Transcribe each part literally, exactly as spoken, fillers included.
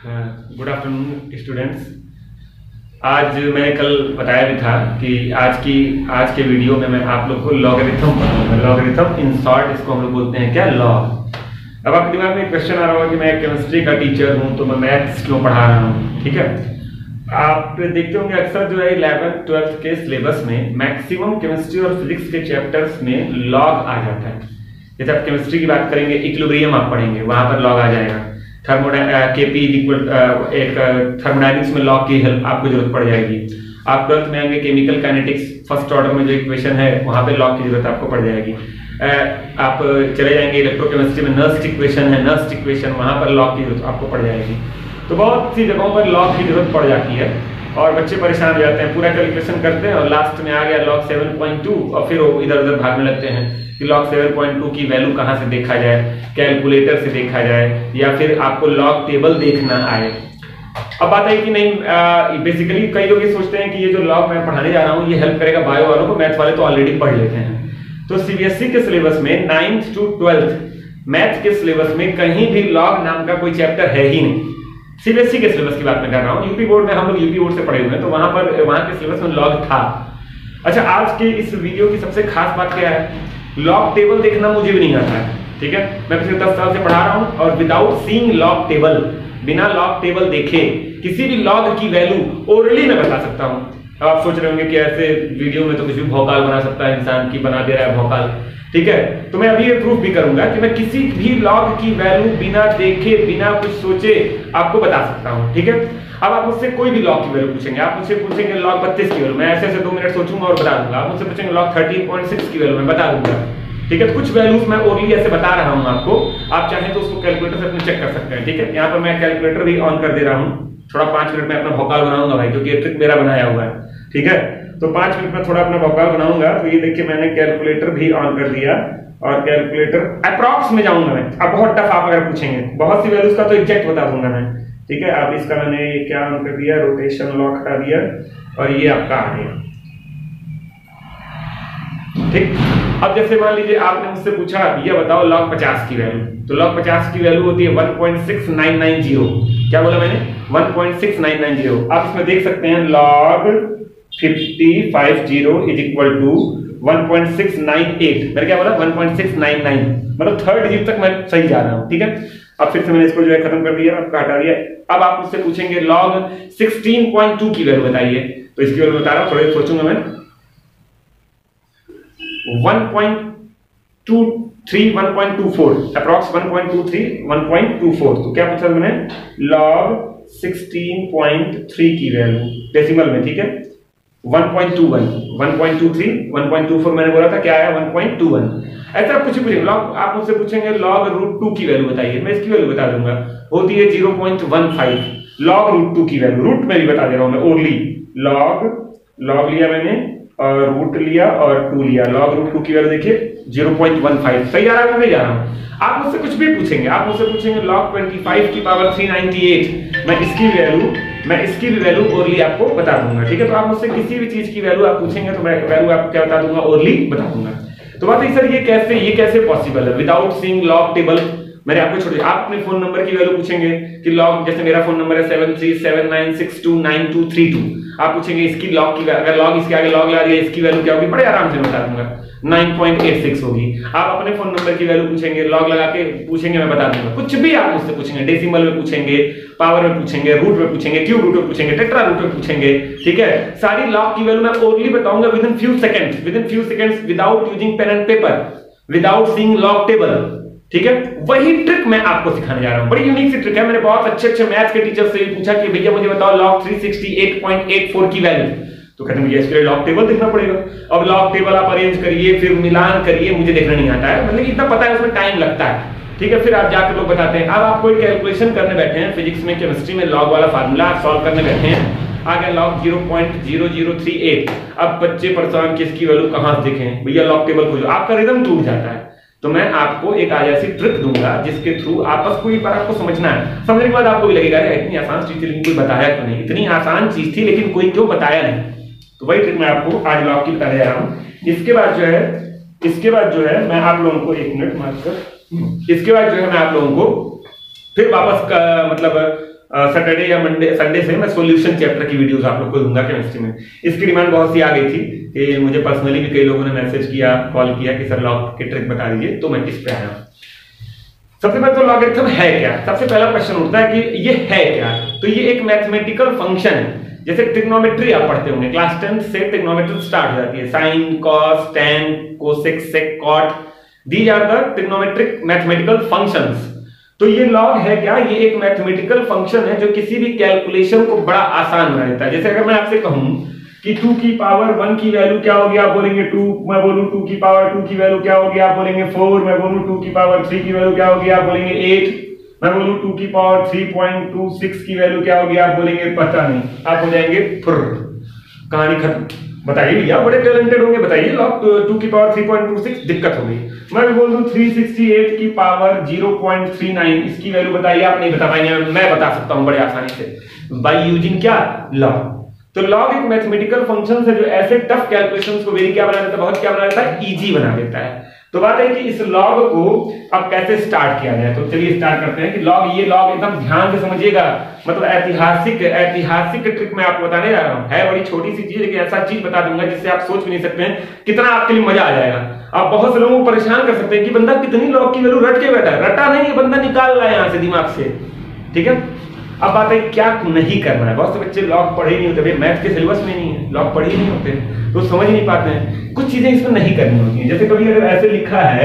Good afternoon students. आज मैंने कल बताया भी था कि आज की आज के वीडियो में मैं आप लोग को लॉगरिथम पढ़ाऊंगा। लॉगरिथम इन शॉर्ट इसको हम लोग बोलते हैं क्या, लॉग। अब आपके दिमाग में एक क्वेश्चन आ रहा होगा कि मैं केमिस्ट्री का टीचर हूं तो मैं मैथ्स क्यों पढ़ा रहा हूं। ठीक है, आप देखते होंगे अक्सर जो है इलेवेंथ ट्वेल्थ के सिलेबस में मैक्सिमम केमिस्ट्री और फिजिक्स के चैप्टर्स में लॉग आ जाता है। जैसे आप केमिस्ट्री की बात करेंगे, इक्विलिब्रियम आप पढ़ेंगे, वहां पर लॉग आ जाएगा। केपी इक्वल एक थर्मोडायनेमिक्स में लॉग की हेल्प आपको जरूरत पड़ जाएगी। आप ट्वेल्थ में आएंगे केमिकल काइनेटिक्स फर्स्ट ऑर्डर में जो इक्वेशन है वहां पे लॉग की जरूरत आपको पड़ जाएगी। आप चले जाएंगे इलेक्ट्रोकेमिस्ट्री में नर्स्ट इक्वेशन है, नर्स्ट इक्वेशन वहां पर लॉग की जरूरत आपको पड़ जाएगी। तो बहुत सी जगहों पर लॉग की जरूरत पड़ जाती है और बच्चे परेशान हो जाते हैं, पूरा कैलकुलेशन करते हैं और लास्ट में आ गया लॉग सेवन पॉइंट टू और फिर वो इधर उधर भागने लगते हैं कि लॉग सेवन पॉइंट टू की वैल्यू कहां से देखा जाए, कैलकुलेटर से देखा जाए या फिर आपको लॉग टेबल देखना आए। अब बात है कि नहीं, बेसिकली कई लोग ये सोचते हैं कि ये जो लॉग मैं पढ़ाने जा रहा हूँ ये हेल्प करेगा बायो वालों को, मैथ वाले तो ऑलरेडी पढ़ लेते हैं। तो सीबीएसई के सिलेबस में नाइन्थ टू ट्वेल्थ मैथ के सिलेबस में कहीं भी लॉग नाम का कोई चैप्टर है ही नहीं। सीबीएसई के सिलेबस की बात मैं कर रहा हूँ, यूपी बोर्ड में हम लोग यूपी बोर्ड से पढ़े हुए हैं तो वहां पर वहां के सिलेबस में लॉग था। अच्छा, आज के इस वीडियो की सबसे खास बात क्या है, लॉग टेबल देखना मुझे भी नहीं आता है। ठीक है, मैं पिछले दस साल से पढ़ा रहा हूं और विदाउट सीइंग लॉग टेबल, बिना लॉग टेबल देखे किसी भी लॉग की वैल्यू ओरली में बता सकता हूं। अब आप सोच रहे होंगे कि ऐसे वीडियो में तो कुछ भी भौकाल बना सकता है इंसान, की बना दे रहा है भौकाल। ठीक है, तो मैं अभी ये प्रूफ भी करूंगा कि मैं किसी भी लॉग की वैल्यू बिना देखे बिना कुछ सोचे आपको बता सकता हूं। ठीक है, अब आप मुझसे कोई भी लॉग की वैल्यू पूछेंगे, आप मुझसे पूछेंगे लॉग बत्तीस की वैल्यू, मैं ऐसे ऐसे दो मिनट सोचूंगा और बता दूंगा। आप मुझसे पूछेंगे लॉग थर्टीन पॉइंट सिक्स की वैल्यू, मैं बता दूंगा। ठीक है, कुछ वैल्यूज मैं ओरली ऐसे बता रहा हूं आपको, आप चाहें तो उसको कैलकुलेटर से अपने चेक कर सकते हैं। ठीक है, यहाँ पर मैं कैलकुलेटर भी ऑन कर दे रहा हूँ, थोड़ा पांच मिनट में अपना भौकाल बनाऊंगा भाई, क्योंकि ये ट्रिक मेरा बनाया हुआ है। ठीक है, तो पांच मिनट में थोड़ा अपना भौकाल बनाऊंगा। तो ये देखिए मैंने कैलकुलेटर भी ऑन कर दिया और कैलकुलेटर अप्रॉक्स में जाऊंगा मैं। अब बहुत टफ आप अगर पूछेंगे, बहुत सी वैल्यूज का तो एग्जैक्ट बता दूंगा मैं। ठीक है, अब इसका मैंने क्या ऑन कर दिया, रोटेशन लॉक हटा दिया और ये आपका आ गया। ठीक, अब जैसे मान लीजिए आपने मुझसे पूछा ये बताओ लॉग पचास की वैल्यू, तो लॉग पचास की वैल्यू होती है one point six nine nine zero. क्या बोला मैंने, one point six nine nine zero. आप इसमें देख सकते हैं log fifty fifty is equal to one point six nine eight. मैंने क्या बोला, one point six nine nine, मतलब थर्ड डिजिट तक मैं सही जा रहा हूं। ठीक है, अब फिर से मैंने इसको जो है खत्म कर दिया, आपका हटा दिया। अब आप मुझसे पूछेंगे लॉग सिक्सटीन पॉइंट टू की वैल्यू बताइए, तो इसकी वैल्यू बता रहा हूं, थोड़ा सोचूंगा मैं। One point two three, one point two four, approx one point two three, one point two four. तो क्या पूछा मैंने, लॉग सिक्सटीन पॉइंट थ्री की वैल्यू डेसिमल में। ठीक है, one point two one, one point two three, one point two four मैंने बोला था, क्या आया वन पॉइंट टू वन। ऐसा कुछ पूछेंगे लॉग, आप मुझसे पूछेंगे लॉग रूट टू की वैल्यू बताइए, मैं इसकी वैल्यू बता दूंगा, होती है zero point one five. Log root two की वैल्यू, रूट में भी बता दे रहा हूं मैं ओरली, लॉग लॉग लिया मैंने और रूट लिया और टू लिया, लॉग रूट टू की वैल्यू देखिए जीरो पॉइंट वन फाइव। सही आ रहा है, मैं नहीं जा रहा हूं। आप मुझसे कुछ भी पूछेंगे, आप मुझसे पूछेंगे लॉग ट्वेंटी फाइव की पावर थ्री नाइंटी एट, मैं इसकी वैल्यू मैं इसकी भी वैल्यू ओरली आपको बता दूंगा। ठीक है, तो आप मुझसे किसी भी चीज की वैल्यू आप पूछेंगे तो मैं वैल्यू आपको क्या बता दूंगा, ओरली बता दूंगा। तो बात है सर ये कैसे ये कैसे पॉसिबल है विदाउट सीइंग लॉग टेबल। मैंने आपको छोड़ दिया, आप अपने फोन नंबर की वैल्यू पूछेंगे कि लॉग, जैसे मेरा फोन नंबर है seven three seven nine six two nine two three two, आप पूछेंगे इसकी लॉग की, अगर लॉग इसके आगे लॉग लगा दिया इसकी वैल्यू क्या होगी, बड़े आराम से बता दूंगा, नाइन पॉइंट एट सिक्स होगी। आप अपने फोन नंबर की वैल्यू पूछेंगे, लॉग लगा के पूछेंगे, मैं बता दूंगा। कुछ भी आप मुझसे पूछेंगे, डेसिमल में पूछेंगे, पावर में पूछेंगे, रूट में पूछेंगे, क्यूब रूट में पूछेंगे, टेट्रा रूट में पूछेंगे। ठीक है, सारी लॉग की वैल्यू मैं ओरली बताऊंगा within few seconds, within few seconds without using pen and paper, without seeing log table. ठीक है, वही ट्रिक मैं आपको सिखाने जा रहा हूं, बड़ी यूनिक सी ट्रिक है। मैंने बहुत अच्छे अच्छे मैथ्स के टीचर से भी पूछा कि भैया मुझे बताओ log three sixty eight point eight four की वैल्यू, तो कहते हैं मुझे इसके लिए लॉग टेबल देखना पड़ेगा। अब लॉग टेबल आप अरेंज करिए, फिर मिलान करिए, मुझे देखना नहीं आता है, मतलब इतना पता है उसमें टाइम लगता है। ठीक है, फिर आप जाकर लोग बताते हैं। अब आप कोई कैलकुलेशन करने बैठे हैं फिजिक्स में, केमिस्ट्री में, लॉग वाला फार्मूला आप सॉल्व करने बैठे हैं, आ गया log zero point zero zero three eight. अब बच्चे परेशान कि इसकी वैल्यू कहां से देखें, भैया लॉग टेबल खोजो, आपका रिदम टूट जाता है। तो मैं आपको एक आज ऐसी ट्रिक दूंगा जिसके थ्रू आप बस कोई बार आपको समझना है, समझने के बाद आपको भी लगेगा अरे इतनी आसान चीज थी लेकिन कोई बताया क्यों नहीं, इतनी आसान चीज थी लेकिन कोई क्यों बताया नहीं। तो वही ट्रिक मैं आपको आज लॉग की बताने जा रहा हूं। इसके बाद जो है इसके बाद जो है मैं आप लोगों को एक मिनट मार्क कर इसके बाद जो है मैं आप लोगों को फिर वापस का, मतलब सैटरडे या मंडे संडे से मैं सॉल्यूशन चैप्टर की वीडियोस आप लोग को दूंगा केमिस्ट्री में। इसकी डिमांड बहुत सी आ गई थी कि मुझे पर्सनली भी कई लोगों ने मैसेज किया, कॉल किया कि सर लॉग की ट्रिक बता दीजिए, तो मैं इस पे आया। सबसे पहले तो लॉगरिथम है क्या? सबसे पहला क्वेश्चन उठता है कि ये है क्या? तो ये एक मैथमेटिकल फंक्शन है। जैसे ट्रिग्नोमेट्री आप पढ़ते होंगे, क्लास टेंथ से ट्रिग्नोमेट्री स्टार्ट हो जाती है, sine, cos, tan, cosec, sec, cot, these are the trigonometric mathematical functions. तो ये लॉग है क्या? ये एक मैथमेटिकल फंक्शन है जो किसी भी कैलकुलेशन को बड़ा आसान बना देता है। जैसे अगर मैं आपसे कहूं कि टू की पावर वन की वैल्यू क्या होगी, आप बोलेंगे टू, मैं बोलूं टू की पावर टू की वैल्यू क्या होगी, आप बोलेंगे फोर, मैं बोलूं टू की पावर थ्री की वैल्यू क्या होगी, आप बोलेंगे एट, मैं बोलूं टू की power three point two six की वैल्यू क्या होगी, आप बोलेंगे पता नहीं, आप हो जाएंगे फुर, कहानी खत्म। बताइए भैया, बड़े टैलेंटेड होंगे, बताइए लॉग टू की power three point two six, दिक्कत हो गई। मैं भी बोल दूं थ्री सिक्सटी एट की power zero point three nine, इसकी वैल्यू बताइए, आप नहीं बता पाएंगे, मैं बता सकता हूं बड़े आसानी से बाय यूजिंग क्या? लॉग। तो लॉग एक मैथमेटिकल फंक्शन है जो ऐसे टफ कैलकुलेशंस को वेरी क्या बना देता है, बहुत क्या बना देता है, इजी बना देता है। तो बात है कि इस लॉग को अब कैसे स्टार्ट किया जाए। तो चलिए स्टार्ट करते हैं कि लॉग, ये लॉग एकदम ध्यान से समझिएगा, मतलब ऐतिहासिक ऐतिहासिक ट्रिक मैं आपको बताने जा रहा हूं। है बड़ी छोटी सी चीज, लेकिन ऐसा चीज बता दूंगा जिससे आप सोच भी नहीं सकते हैं कितना आपके लिए मजा आ जाएगा। आप बहुत से लोगों को परेशान कर सकते हैं कि बंदा कितनी लॉग की वैल्यू रट के बैठा है। रटा नहीं, बंदा निकाल रहा है यहां से दिमाग से, ठीक है। अब बात है क्या नहीं करना है। बहुत से बच्चे लॉग पढ़े नहीं होते, मैथ के सिलेबस में नहीं है, लॉग पढ़े नहीं होते तो समझ नहीं पाते हैं। कुछ चीजें इसमें नहीं करनी होती हैं। जैसे कभी अगर ऐसे लिखा है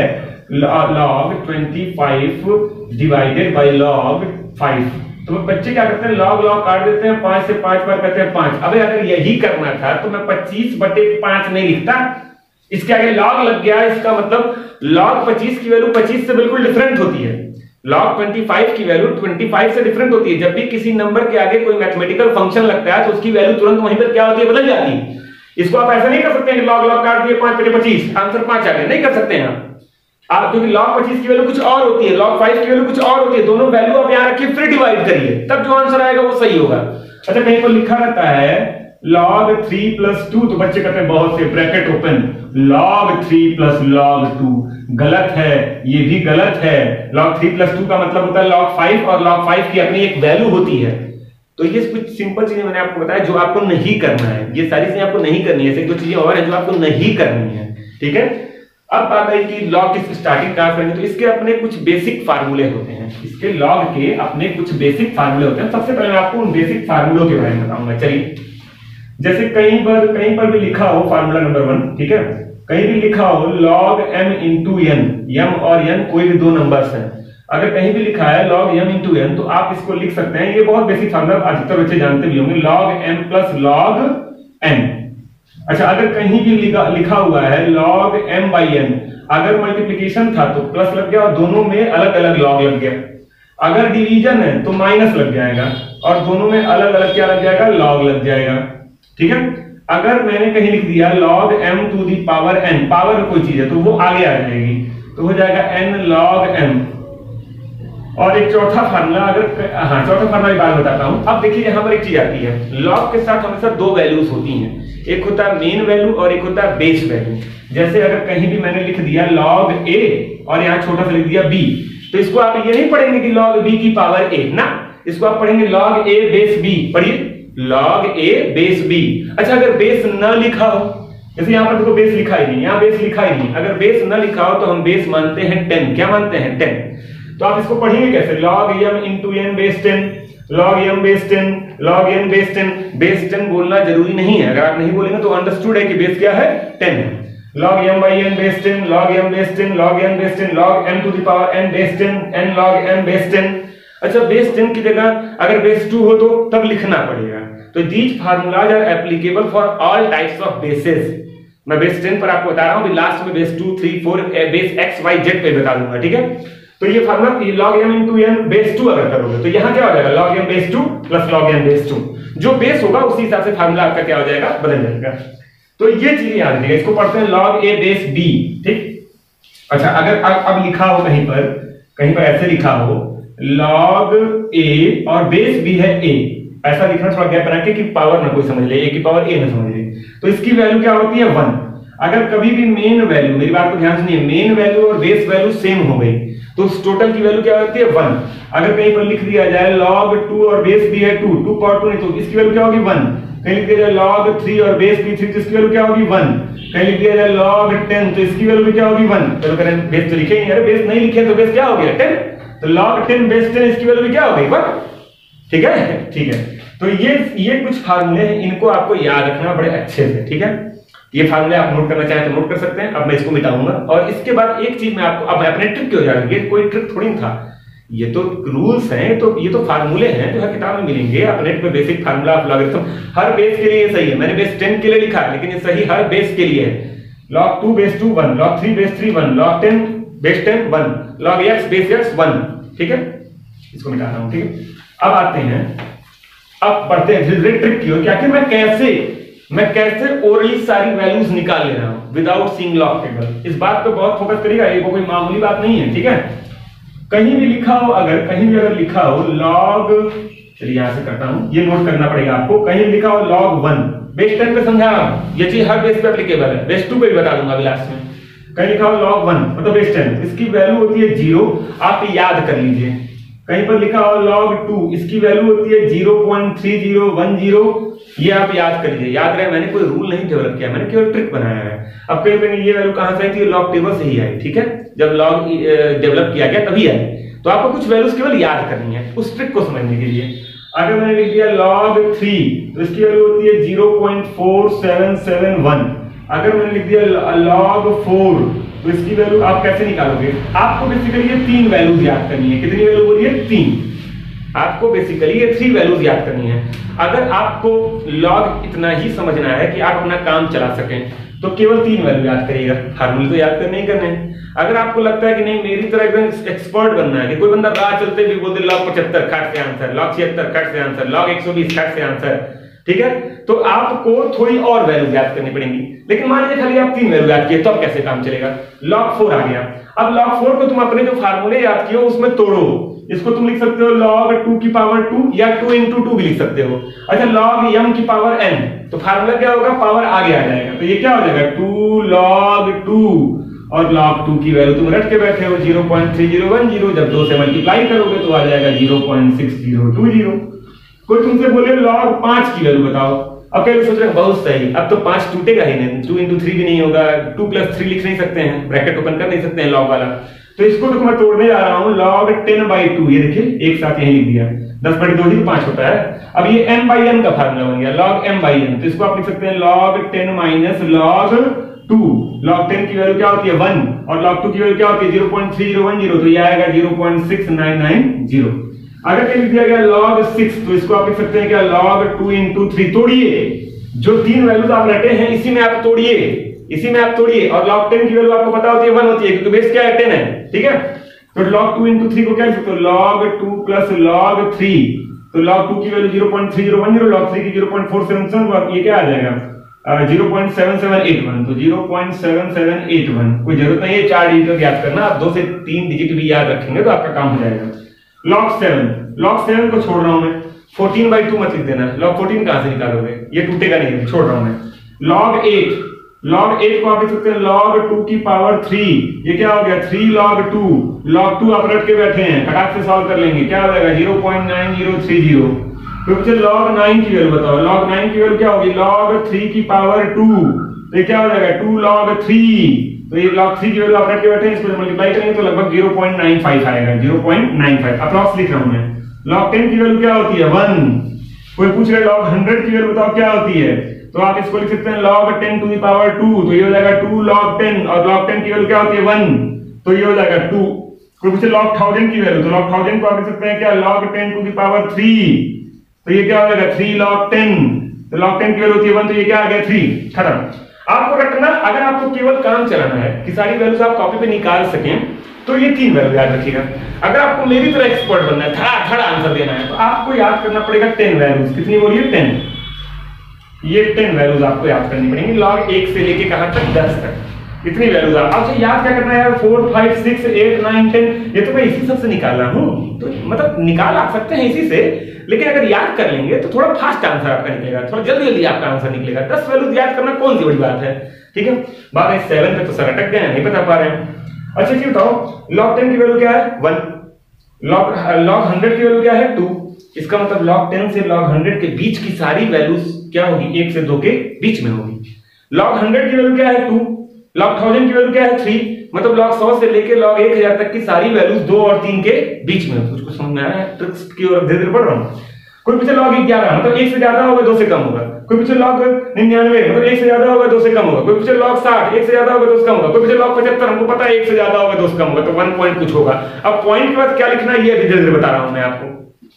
log twenty five divided by log five, तो बच्चे क्या करते हैं, लॉग लॉग काट देते हैं, पांच से पांच बार कहते हैं पांच। अबे अगर यही करना था तो मैं पच्चीस बटे पांच नहीं लिखता, इसके आगे लॉग लग गया, इसका मतलब लॉग पच्चीस की वैल्यू पच्चीस से बिल्कुल डिफरेंट होती है, लॉग पच्चीस की वैल्यू पच्चीस से डिफरेंट होती है। जब भी किसी नंबर के आगे कोई मैथमेटिकल फंक्शन लगता है तो उसकी वैल्यू तुरंत वहीं पर क्या होती है, बदल जाती है। इसको आप ऐसा नहीं कर सकते हैं कि लॉग लॉग काट दिए पांच बटे पच्चीस, आंसर पांच आ गया, नहीं कर सकते हैं आप आप क्योंकि लॉग पच्चीस की वैल्यू कुछ और होती है, लॉग फाइव की वैल्यू कुछ और होती है। दोनों वैल्यू आप यहां रखिए, फिर डिवाइड करिए, तब जो आंसर आएगा वो सही होगा। अच्छा, कहीं पर लिखा रहता है लॉग थ्री प्लस टू, तो बच्चे कहते हैं बहुत से bracket open, log three plus log two, गलत है, ये भी गलत है। लॉग थ्री प्लस टू का मतलब होता है लॉग फाइव, और लॉग फाइव की अपनी एक वैल्यू होती है। तो ये कुछ सिंपल चीजें मैंने आपको बताया जो आपको नहीं करना है, ये सारी चीजें आपको नहीं करनी है। ऐसी कुछ चीजें और हैं जो आपको नहीं करनी है, ठीक है। अब बात है कि लॉग की स्टार्टिंग कहां करेंगे, तो इसके अपने कुछ बेसिक फार्मूले होते हैं, इसके लॉग के अपने कुछ बेसिक फार्मूले होते हैं। सबसे पहले मैं आपको उन बेसिक फार्मूलों के बारे में बताऊंगा। चलिए, जैसे कहीं पर कहीं पर भी लिखा हो फार्मूला नंबर वन, ठीक है, कहीं भी लिखा हो log M into N, M और एन कोई भी दो नंबर्स हैं, अगर कहीं भी लिखा है लॉग एम इंटू एन, तो आप इसको लिख सकते हैं, ये बहुत बेसिक फार्मूला अधिकतर बच्चे जानते भी होंगे, log M plus log N. अच्छा, अगर कहीं भी लिखा लिखा हुआ है लॉग एम बाई एन, अगर मल्टीप्लिकेशन था तो प्लस लग गया और दोनों में अलग अलग लॉग लग गया। अगर डिवीजन है तो माइनस लग जाएगा और दोनों में अलग अलग क्या लग जाएगा, लॉग लग जाएगा, ठीक है। अगर मैंने कहीं लिख दिया log m to the power n, power कोई चीज है तो वो आगे आ जाएगी, तो हो जाएगा n log m। और एक चौथा फार्मूला, अगर हाँ चौथा फार्मूला एक बार बताता हूं। अब देखिए यहां पर एक चीज आती है, लॉग के साथ हमेशा दो वैल्यूज होती हैं, एक होता है मेन वैल्यू और एक होता है बेस वैल्यू। जैसे अगर कहीं भी मैंने लिख दिया log a और यहाँ छोटा सा लिख दिया b, तो इसको आप ये नहीं पढ़ेंगे कि log b की पावर a ना, इसको आप पढ़ेंगे log a बेस b। पढ़िए log a बेस b। अच्छा, अगर बेस न लिखा हो, जैसे यहाँ पर देखो बेस लिखा ही नहीं, यहाँ बेस लिखा ही नहीं, अगर बेस न लिखा हो तो हम बेस मानते हैं टेन। क्या मानते हैं? टेन। तो आप इसको पढ़ेंगे कैसे, log m into N base ten, log m base ten, log n base ten. Base ten बोलना जरूरी नहीं है, अगर आप नहीं बोलेंगे तो अंडरस्टूड है कि बेस क्या है, टेन है। log m by n base ten, log m base ten, log n base ten, log m to the power n base ten, n log m base ten. अच्छा, बेस टेन की जगह अगर base to हो तो तब लिखना पड़ेगा। तो these formulas are applicable for all types of bases. मैं बेस टेन पर आपको बता रहा हूं, लास्ट में base two, three, four, base X, Y, Z पे बता दूंगा, ठीक है। तो ये formula log m into n base two अगर करोगे तो यहाँ क्या हो जाएगा, log m base two plus log n base two. जो बेस होगा उसी हिसाब से फार्मूला आपका क्या हो जाएगा, बदल जाएगा। तो ये चीजें याद रखिएगा, इसको पढ़ते हैं log a बेस b, ठीक। अच्छा, अगर अब, अब लिखा हो कहीं पर कहीं पर ऐसे लिखा हो log a और बेस b है a, ऐसा लिखना थोड़ा गैप बना के कि पावर ना कोई समझ ले, a की पावर a ना समझ ले, तो इसकी वैल्यू क्या होती है, वन। अगर कभी भी मेन वैल्यू, मेरी बात को ध्यान सुनिए, मेन वैल्यू और बेस वैल्यू सेम हो गई तो उस टोटल की वैल्यू क्या होती है वन। अगर कहीं पर लिख दिया जाए लॉग टू और बेस भी है टू, टू पावर टू नहीं तो इसकी वैल्यू क्या होगी वन। कहीं लिख दिया जाए लॉग थ्री और बेस भी थ्री तो इसकी वैल्यू क्या होगी वन। कहीं लिख दिया जाए लॉग टेन तो इसकी वैल्यू क्या होगी वन। चलो करें बेस तो लिखे नहीं, अरे बेस नहीं लिखे तो बेस क्या हो गया टेन, तो लॉग टेन बेस टेन इसकी वैल्यू क्या हो गई वन। ठीक है ठीक है। तो ये ये कुछ फार्मूले हैं, इनको आपको याद रखना बड़े अच्छे से। ठीक है, ये फार्मूले आप नोट करना चाहें तो नोट कर सकते हैं। अब मैं इसको मिटाऊंगा और इसके बाद एक चीज मैं आपको, अब अपने ट्रिक क्यों जा रही है, कोई ट्रिक थोड़ी था, ये तो रूल्स हैं, तो ये तो फार्मूले हैं जो हर किताब में मिलेंगे। आप नेट पे बेसिक फार्मूला ऑफ लॉगरिथम हर बेस के लिए सही है। मैंने बेस टेन के लिए लिखा है लेकिन ये सही हर बेस के लिए है। Log two base two one, log three base three one, log ten base ten one, log X base X one. ठीक है, इसको मिटा रहा हूं। ठीक है, अब आते हैं, अब पढ़ते हैं धीरे धीरे ट्रिक की, क्या कि मैं कैसे मैं कैसे ओरली सारी वैल्यूज निकाल ले रहा हूं विदाउट सीइंग लॉग टेबल। इस बात पे बहुत फोकस करिएगा, ये कोई मामूली बात नहीं है। ठीक है, कहीं भी लिखा हो, अगर कहीं भी अगर लिखा हो लॉग, चलिए यहां से करता हूं, ये नोट करना पड़ेगा आपको। कहीं लिखा हो लॉग वन, बेस टेन पे समझा, ये चीज हर बेस पे एप्लीकेबल है, बेस टू पे भी बता दूंगा अभी लास्ट में। कहीं लिखा हो लॉग वन मतलब बेस टेन, इसकी वैल्यू होती है जीरो, आप याद कर लीजिए। कहीं पर लिखा हो लॉग टू, इसकी वैल्यू होती है zero point three zero one zero, ये आप याद कर लीजिए। याद रहे, मैंने कोई रूल नहीं डेवलप किया, मैंने केवल ट्रिक बनाया है। अब कहीं पर ये वैल्यू कहां से आई थी, लॉग टेबल से ही आई। ठीक है, जब लॉग डेवलप किया गया तभी आई। तो आपको कुछ वैल्यूज केवल याद करनी है उस ट्रिक को समझने के लिए। अगर मैंने लिख दिया लॉग थ्री तो इसकी वैल्यू होती है zero point four seven seven one. अगर मैंने लिख दिया लॉग फोर तो इसकी वैल्यू आप कैसे निकालोगे, आपको बेसिकली ये तीन वैल्यूज याद करनी है। कितनी वैल्यू बोलिए, तीन। आपको बेसिकली ये थ्री वैल्यूज याद करनी है। अगर आपको लॉग इतना ही समझना है कि आप अपना काम चला सकें तो केवल तीन वैल्यू याद करिएगा, फार्मूले तो याद करने ही करने हैं। अगर आपको लगता है कि नहीं मेरी तरह एकदम एक्सपर्ट बनना है, कि कोई बंदा राह चलते भी बोलते लॉग पचहत्तर खट से आंसर, लॉग छिहत्तर खट से आंसर, लॉग एक सौ बीस खट से आंसर, ठीक है, तो आपको थोड़ी और वैल्यू याद करनी पड़ेंगी। लेकिन मान लीजिए खाली आप तीन वैल्यू याद किए तो अब कैसे काम चलेगा। लॉग फोर आ गया, अब लॉग फोर को तुम अपने जो फार्मूले याद किए उसमें तोड़ो। इसको तुम लिख सकते हो लॉग टू की पावर टू या टू इंटू टू भी लिख सकते हो। अच्छा, लॉग एम की पावर एन, तो फार्मूला क्या होगा, पावर आगे आ जाएगा, तो ये क्या हो जाएगा टू लॉग टू, और लॉग टू की वैल्यू तुम रट के बैठे हो zero point three zero one zero, जब दो से मल्टीप्लाई करोगे तो आ जाएगा zero point six zero two zero. कोई तुमसे बोले लॉग पांच की वैल्यू बताओ, अब क्या सोच रहे हैं, बहुत सही, अब तो पांच टूटेगा ही नहीं, टू इंटू थ्री भी नहीं होगा, टू प्लस थ्री लिख नहीं सकते हैं, ब्रैकेट ओपन कर नहीं सकते हैं लॉग वाला, तो इसको तो मैं तोड़ने जा रहा हूं लॉग टेन बाई टू। ये देखिए एक साथ यही लिख दिया, दस बटे दो ही पांच होता है। अब ये m बाई n का फार्मूला बन गया, लॉग m बाई n, तो इसको आप लिख सकते हैं log ten minus log two. Log ten की वैल्यू क्या होती है वन, और लॉग टू की वैल्यू क्या होती है zero point three zero one zero, तो ये आएगा zero point six nine nine zero. अगर कहीं लिख दिया गया लॉग सिक्स, तो इसको आप लिख सकते हैं क्या लॉग टू इंटू थ्री। तोड़िए, जो तीन वैल्यूज आप रटे हैं इसी में आप तोड़िए, इसी में आप तोड़िए। और लॉग टेन की वैल्यू आपको पता होती है वन होती है, क्योंकि बेस क्या है टेन है, ठीक है। तो लॉग टू इंटू थ्री को क्या लिख सकते हो, log two plus log three, तो लॉग टू की value zero point three zero one zero, log three की zero point four seven seven, ये क्या आ जाएगा zero point seven seven eight one, तो zero point seven seven eight one. कोई जरूरत नहीं है चार डिजिट याद करना, आप दो से तीन डिजिट भी याद रखेंगे तो आपका काम हो जाएगा। लॉग सेवन, लॉग सेवन को छोड़ रहा हूं मैं, फोर्टीन बाई टू मत लिख देना, लॉग फोर्टीन कहां से निकालोगे, ये टूटेगा नहीं, छोड़ रहा हूं मैं। लॉग एट, लॉग एट को आप लिख सकते हैं लॉग टू की पावर थ्री, ये क्या हो गया three log two, log two आप रट के बैठे हैं, फटाक से सॉल्व कर लेंगे, क्या हो जाएगा zero point nine zero three zero. फिर लॉग नाइन की वैल्यू बताओ, लॉग नाइन की वैल्यू क्या होगी, लॉग थ्री की पावर टू, तो ये क्या हो जाएगा टू लॉग थ्री, तो ये log थ्री की वैल्यू आप रट के बैठे हैं, इसको मल्टीप्लाई करेंगे तो लगभग जीरो पॉइंट नाइन फाइव आएगा, zero point nine five approx लिख रहा हूं मैं। log टेन की वैल्यू क्या होती है वन। कोई पूछ रहा है log हंड्रेड की वैल्यू बताओ क्या होती है, तो आप इसको लिख सकते हैं log ten to the power two, तो ये हो जाएगा टू log टेन, और log टेन की वैल्यू क्या होती है वन, तो ये हो जाएगा टू। कोई पूछे log थाउजेंड की वैल्यू, तो log थाउजेंड को आप लिख सकते हैं क्या log ten to the power three, तो ये क्या हो जाएगा थ्री log टेन, तो log टेन की वैल्यू होती है वन, तो ये क्या आ गया थ्री, खत्म। आपको रटना, अगर आपको केवल काम चलाना है कि सारी वैल्यूज आप कॉपी पे निकाल सकें तो ये तीन वैल्यू याद रखिएगा। अगर आपको मेरी तरह एक्सपर्ट बनना है, थड़ा थड़ा आंसर देना है, तो आपको याद करना पड़ेगा टेन वैल्यूज। कितनी बोलिए टेन, ये टेन वैल्यूज आपको याद करनी पड़ेगी, लॉग एक से लेके कहां तक दस तक, इतनी वैल्यूज आप। अच्छा याद क्या करना है यार, four five six eight nine ten, ये तो मैं इसी सबसे निकाल रहा हूं, तो मतलब निकाल आप सकते हैं इसी से, लेकिन अगर याद कर लेंगे तो थोड़ा फास्ट आंसर आपका निकलेगा, थोड़ा जल्दी जल्दी आपका आंसर निकलेगा। दस वैल्यूज याद करना कौन सी बड़ी बात है, ठीक है। बात है सेवन पे तो सर अटक गए, नहीं बता पा रहे हैं। अच्छा ये बताओ log टेन की वैल्यू क्या है वन, log log हंड्रेड की वैल्यू क्या है टू, इसका मतलब log टेन से log हंड्रेड के बीच की सारी वैल्यूज क्या होगी, एक से दो के बीच में होगी। log हंड्रेड की वैल्यू क्या है टू, log थाउजेंड की वैल्यू क्या है थ्री, मतलब log सौ से लेके log एक हज़ार तक की सारी वैल्यूज दो और तीन के बीच में। कुछ कुछ समझ में आया है, ट्रिक्स की ओर धीरे धीरे बढ़ रहा हूं। कोई पूछे log ग्यारह मतलब एक से ज्यादा होगा दो से कम होगा, कोई पूछे log निन्यानवे मतलब एक से ज्यादा होगा दो से कम होगा, कोई पूछे log साठ एक से ज्यादा होगा दो से कम होगा, कोई पूछे log पचहत्तर हमको पता है एक से ज्यादा होगा दो से कम होगा, तो वन पॉइंट कुछ होगा। अब पॉइंट के बाद क्या लिखना है ये धीरे धीरे बता रहा हूं मैं आपको।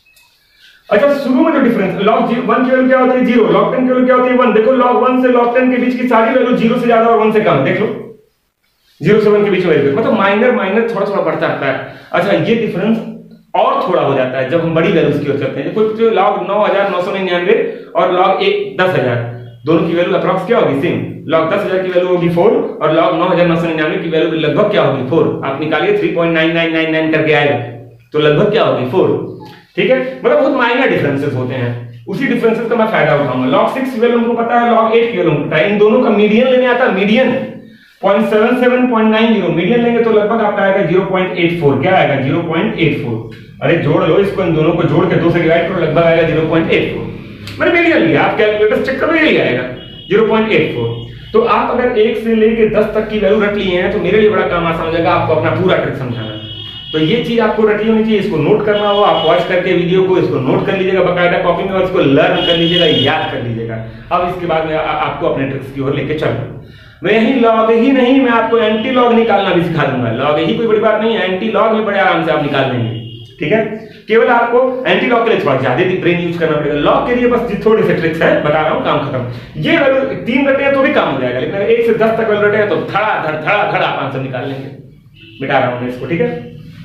अच्छा शुरू में जो डिफरेंस log वन की वैल्यू क्या होती है जीरो, log टेन की वैल्यू क्या होती है वन। देखो log वन से log टेन के बीच की सारी वैल्यू जीरो से ज्यादा और वन से कम, देख लो जीरो से वन के बीच में वैल्यू मतलब माइनर माइनर थोड़ा थोड़ा बढ़ता रहता है। अच्छा ये डिफरेंस और थोड़ा हो जाता है जब हम बड़ी वैल्यूज की ओर चलते हैं। कोई log नौ हजार नौ सौ निन्यानवे और log एक दस हजार दोनों की वैल्यू अप्रॉक्स क्या होगी सेम, log दस हजार की वैल्यू होगी फोर और log नौ हजार नौ सौ निन्यानवे की वैल्यू लगभग क्या होगी फोर। आप निकालिए three point nine nine nine nine करके आएगा तो लगभग क्या होगी फोर, ठीक है। मतलब बहुत माइनर डिफरेंसेस होते हैं, उसी डिफरेंसेस का मैं फायदा उठाऊंगा। log सिक्स की वैल्यू हमको पता है, log एट की वैल्यू हमको पता है, इन दोनों का मीडियन लेने आता है, median point seven seven point nine zero median लेंगे तो लगभग आपका आएगा जीरो पॉइंट एट फोर, क्या आएगा जीरो पॉइंट एट फोर। अरे जोड़ लो इसको, इन दोनों को जोड़ के दो से डिवाइड करो लगभग आएगा जीरो पॉइंट एट फोर। मैंने मीडियन लिया, आप कैलकुलेटर चेक करो यही आएगा जीरो पॉइंट एट फोर। तो आप अगर एक से लेके दस तक की वैल्यू रख लिए हैं तो मेरे लिए बड़ा काम आसान हो जाएगा आपको अपना पूरा ट्रिक समझाना। तो ये चीज आपको रटी होनी चाहिए, इसको नोट करना हो, आप वॉच करके वीडियो को इसको नोट कर लीजिएगा बकायदा कॉपी में और इसको लर्न कर लीजिएगा, याद कर लीजिएगा। अब इसके बाद में आपको अपने ट्रिक्स की ओर लेके चलूंगा। मैं यही लॉग ही नहीं, मैं आपको एंटी लॉग निकालना भी सिखा दूंगा। लॉग ही कोई बड़ी बात नहीं है, एंटी लॉग भी बड़े आराम से आप निकाल लेंगे, ठीक है। केवल आपको एंटी लॉग के लिए थोड़ा ज्यादा ब्रेन यूज करना पड़ेगा, लॉग के लिए बस थोड़ी सी ट्रिक्स है बता रहा हूँ, काम खत्म। ये वैल्यू तीन रटे हैं तो भी काम हो जाएगा, लेकिन एक से दस तक वैल्यू रटे हैं तो धड़ा धड़ धड़ा धड़ आप आंसर निकाल लेंगे। मिटा रहा हूं मैं इसको, ठीक है।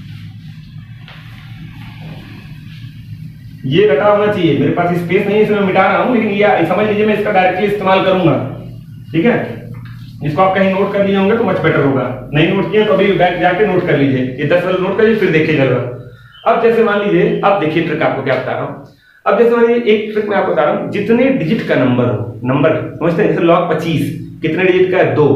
ये रटा होना चाहिए, मेरे पास स्पेस नहीं है इसलिए मैं मिटा रहा हूं, लेकिन ये समझ लीजिए मैं इसका डायरेक्टली इस्तेमाल करूंगा, ठीक है। इसको आप कहीं नोट कर लिए होंगे तो मच बेटर होगा, नहीं नोट किया तो अभी बैक जाके नोट कर लीजिए, ये दस वाला नोट करिए फिर देखिएगा। अब जैसे मान लीजिए, अब देखिए ट्रिक आपको क्या बता रहा हूं। अब जैसे मान लीजिए एक ट्रिक मैं आपको बता रहा हूं, जितने डिजिट का नंबर हो, नंबर समझते हैं, जैसे log पच्चीस कितने डिजिट का है, दो,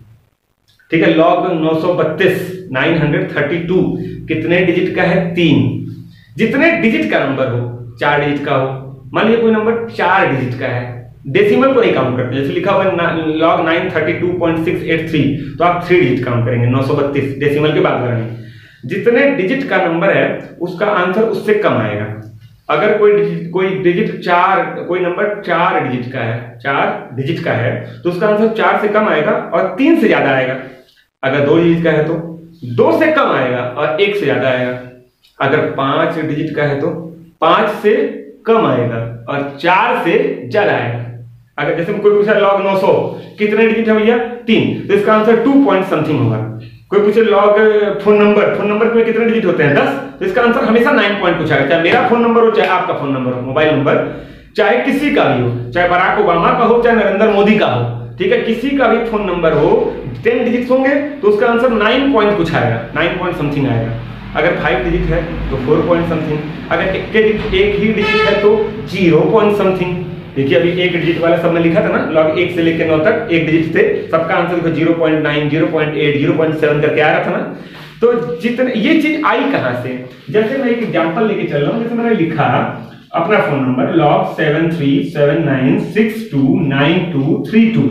ठीक है। log नौ सौ बत्तीस नाइन हंड्रेड थर्टी टू कितने डिजिट का है, तीन। जितने डिजिट का नंबर हो, चार डिजिट का हो, मान लीजिए कोई नंबर चार डिजिट का है, डेसिमल को नहीं काउंट करते, जैसे लिखा हुआ है log nine thirty two point six eight three तो आप थ्री डिजिट काउंट करेंगे, नौ सौ बत्तीस डेसिमल के बाद करेंगे। जितने डिजिट का नंबर है उसका आंसर उससे कम आएगा। अगर कोई डिजिट कोई डिजिट चार कोई नंबर चार डिजिट का है, चार डिजिट का है तो उसका आंसर चार से कम आएगा और तीन से ज्यादा आएगा। अगर दो डिजिट का है तो दो से कम आएगा और एक से ज्यादा आएगा। अगर पांच डिजिट का है तो पांच से कम आएगा और चार से ज्यादा आएगा। अगर जैसे कोई पूछा log नौ सौ कितने डिजिट है भैया, तीन, तो इसका आंसर टू पॉइंट समथिंग होगा। कोई पूछे log phone number, phone number में कितने डिजिट होते हैं, दस, तो इसका आंसर हमेशा नाइन पॉइंट कुछ आएगा। चाहे मेरा फोन नंबर हो, चाहे आपका फोन नंबर हो, मोबाइल नंबर, चाहे किसी का भी हो, चाहे बराक ओबामा का हो, चाहे नरेंद्र मोदी का हो, ठीक है, किसी का भी फोन नंबर हो, टेन डिजिट होंगे तो उसका आंसर नाइन पॉइंट कुछ आएगा, नाइन पॉइंट समथिंग आएगा। अगर फाइव डिजिट है तो फोर पॉइंट समथिंग, अगर एक एक ही डिजिट है तो जीरो पॉइंट समथिंग। देखिए अभी एक डिजिट वाला सब में लिखा था ना, log एक से लेकर नौ तक एक डिजिट थे, सबका आंसर देखो zero point nine, zero point eight, zero point seven करके आ रहा था ना। तो जितने ये चीज आई कहां से, जैसे मैं एक एग्जांपल लेके चल रहा हूं, जैसे मैंने लिखा अपना phone number log seven three seven nine six two nine two three two,